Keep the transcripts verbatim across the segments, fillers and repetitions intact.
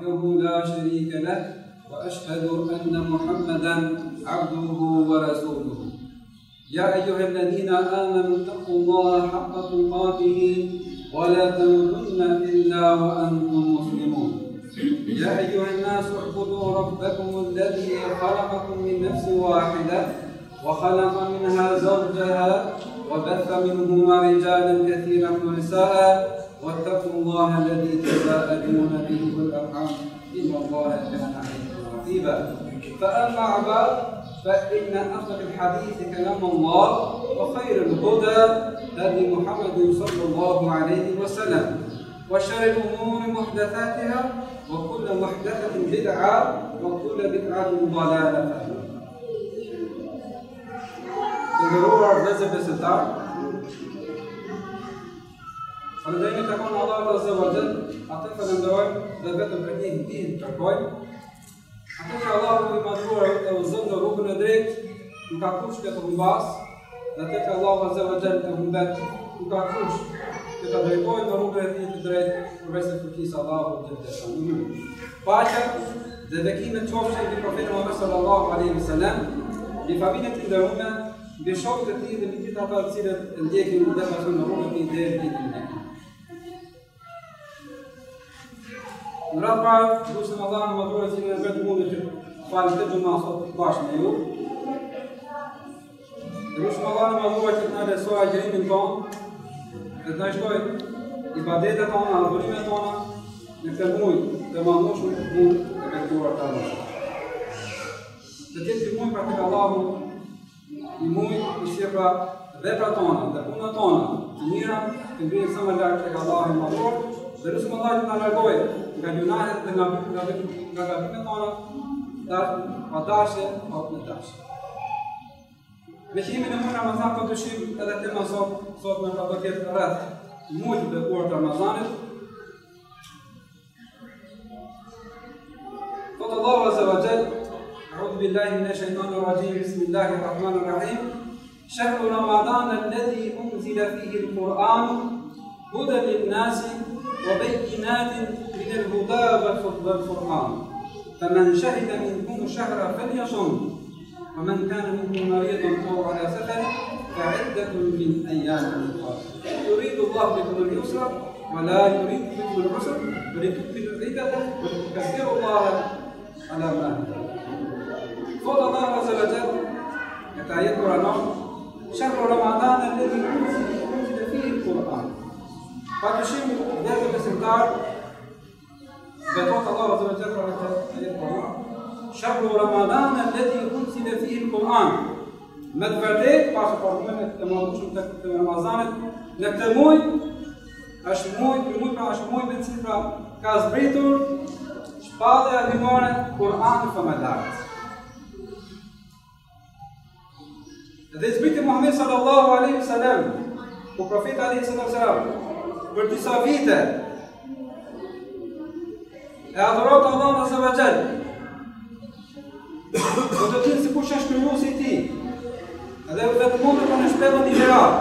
وحده لا شريك له وأشهد أن محمدا عبده ورسوله. يا أيها الذين آمنوا اتقوا الله حق تقاته ولا تموتن إلا وأنتم مسلمون. يا أيها الناس اعبدوا ربكم الذي خلقكم من نفس واحدة وخلق منها زوجها وبث منهما رجالا كثيرا ونساء واتقوا الله الذي تساءلون به والأرحام إن الله كان عليكم رقيبا. فأما بعد فإن أصدق الحديث كلام الله وخير الهدى هدي محمد صلى الله عليه وسلم وشر الأمور محدثاتها وكل محدثة بدعة وكل بدعة ضلالة. Nderuar vëllezër besimtar, falënderimi takon Allahut Azza wa Jall, atë falenderojmë dhe vetëm për një ndihmë kërkojmë. Atë që Allahu i madhruar e udhëzon në rrugën e drejtë, nuk ka kush që të humbas, dhe atë që Allahu Azza wa Jall të humbet, nuk ka kush që të drejtojë në rrugën e tij të drejtë, përveç se kërkisë Allahut Jalla shanuhu. Paqja dhe bekimet qofshin mbi profetin Muhammed sallallahu alaihi wasallam, mbi familjen e nderuar, mbi shokët e tij dhe mbi gjithë ata të cilët ndjekin dhe pasojnë në rrugën e tij deri në ditën e kiametit. Në radhë parë, lutem Allahun e madhruar që ne vetë mundë që falim këtë gjumë sot bashkë me ju. Lutem Allahun e madhruar që të na lësoj agjërimin tonë, dhe të na shtoj ibadetet tona, adhurimet tona në këtë muaj të mandueshëm të mund të kërkuar ta Allah. Të jetë i muaj për tek Allahu, i muaj i shepra veprat tona dhe punat tona të mira të ngrihen sa më lart tek Allahu i madhruar. Dhe lutem Allahun të na largojë nga gjunahet dhe nga nga gabimet tona, ta pa dashje, pa të dashje. Me që jemi në muaj Ramazan, po dyshim edhe tema sot, sot në ka bëhet rreth muajit të bekuar të Ramazanit. Qul Allahu Azza wa Jall, أعوذ بالله من الشيطان الرجيم بسم الله الرحمن الرحيم شهر رمضان الذي أنزل فيه القرآن هدى للناس وبينات من الهدى والفرقان فمن شهد منكم الشهر فليصم ومن كان منكم مريضا أو على سفر فعدة من أيام أخرى يريد الله بكم اليسر ولا يريد بكم العسر ولتكملوا العدة ولتكبروا الله على ما هداكم. قال الله عز وجل آية القرآن شهر رمضان الذي أنزل فيه القرآن. فاتشيم ذات الاستمتار بتوت الله عز وجل آية القرآن شهر رمضان الذي أنزل فيه القرآن. Me të vërtet, pas formën e madhëshëm të Ramazanit, në këtë muaj është muaj, ky muaj pra është muaj me të cilin pra ka zbritur shpallja himore Kur'anit famëlar. Dhe zbriti Muhammed sallallahu alaihi wasallam, ku profeti alaihi wasallam për disa vite e adhurohet Allahun azza wa jall. Do të thënë sikur është krijuesi i tij. Edhe vetë mund të kanë shpellën i verat.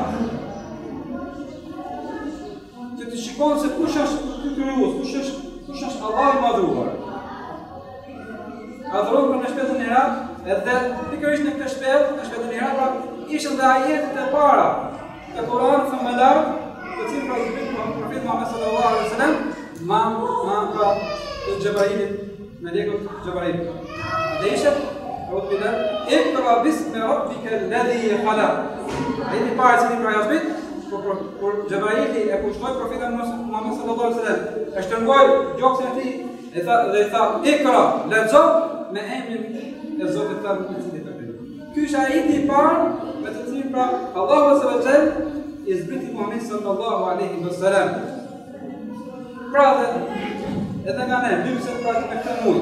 Që të shikon se kush është ky krijues, kush është kush është Allahu i madhruar. Adhurohet në shpellën e verat. Edhe pikërisht në këtë shpellë, në shpellën e Hira, ishin dhe ajetet e para të Kuranit famëlar, të cilën pra profeti Muhammed sallallahu alaihi wasallam ma ma pra të Xhebrailit, melekut Xhebrail. Dhe ishte A'udhu billah, Iqra bismi rabbika alladhi khalaq. Ai i para që i pra jasbit, kur Xhebraili e kushtoi profetin Muhammed sallallahu alaihi wasallam, e shtrëngoi gjoksin e tij e tha dhe i tha Iqra, lexo me emrin e Zotit tanë me cilin të bëjmë. Ky është ajeti i parë me të cilin pra Allahu Azza wa Jall i zbriti Muhammed sallallahu alaihi wasallam. Pra dhe edhe nga ne, lypset pra me këtë muaj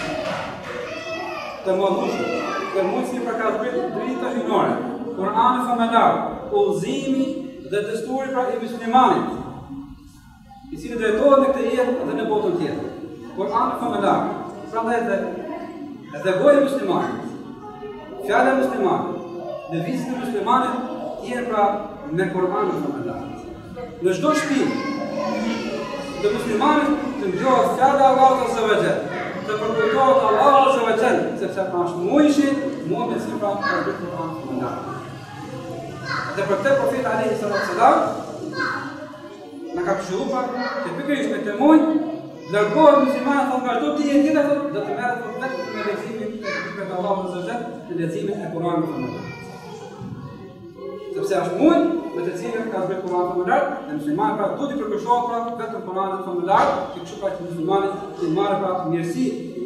të madhëshëm, të muaj që pra ka zbrit drita hyjnore, Kur'ani famëlar, udhëzimi dhe desturi pra i muslimanit, i cili drejtohet në këtë jetë dhe në botën tjetër. Kur'ani famëlar, prandaj edhe edhe goja e muslimanit, fjala e muslimanit, lëvizjet e muslimanit janë pra me Kur'anin famëlar. Në çdo shtëpi të muslimanit të ndjohet fjala e Allahut azza wa jall, të përkujtohet Allahu azza wa jall, sepse pra është muajshi, muaj me si pra ka bërë Kur'an fëmëlar. Dhe për këtë profeti alayhi salatu sallam na ka këshilluar që pikërisht me këtë muaj largohet muslimanët nga çdo dije tjetër, do të merret vetëm me leximin e librit të Allahut azza wa jall, me leximin e Kur'anit fëmëlar. Sepse është muaj me të cilën ka zbritur Kur'ani fëmëlar, dhe muslimanët pra duhet të përkushtohen pra vetëm Kur'anit fëmëlar, që kështu pra që muslimanët të marrin pra mirësi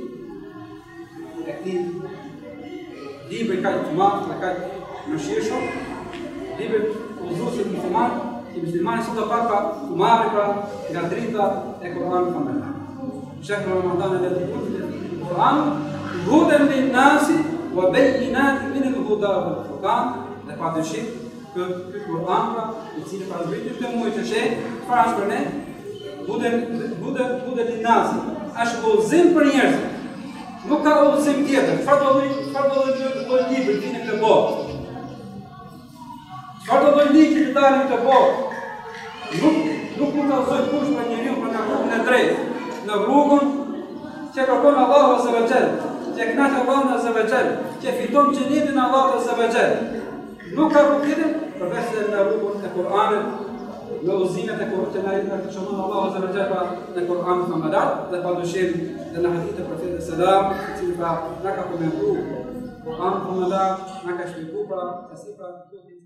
e këtij libri kaq të madh, kaq mëshirshëm, libri udhëzues i muslimanëve, që muslimanët sot pa pa të marrin pra nga drita e Kur'anit fëmëlar. شهر رمضان الذي أنزل فيه القرآن هدى للناس وبينات من الهدى والفرقان. Dhe padyshim ky Kur'an pra, i cili pas zbritur të muajit të shenjtë, çfarë është për ne? Huden huden huden linasi, është udhëzim për njerëzit. Nuk ka udhëzim tjetër. Çfarë do të çfarë do të lloj libri vinë këtë botë? Çfarë do të lloj ligji të dalin këtë botë? Nuk nuk mund të udhëzoj kush për njeriu për nga rrugën e drejtë, në rrugën që kërkon Allahu azza wa jall, që kënaq Allahu azza wa jall, që fiton xhenetin Allahu azza wa jall. Nuk ka rrugë përveç se në rrugën e Kur'anit, në udhëzimet e Kur'anit që na i ka shënuar Allahu azza wa jall në Kur'anin fëmëlar, dhe padyshim dhe në hadith e profetit selam, i cili pra na ka komentuar Kur'anin fëmëlar, na ka shpjeguar pra se si pra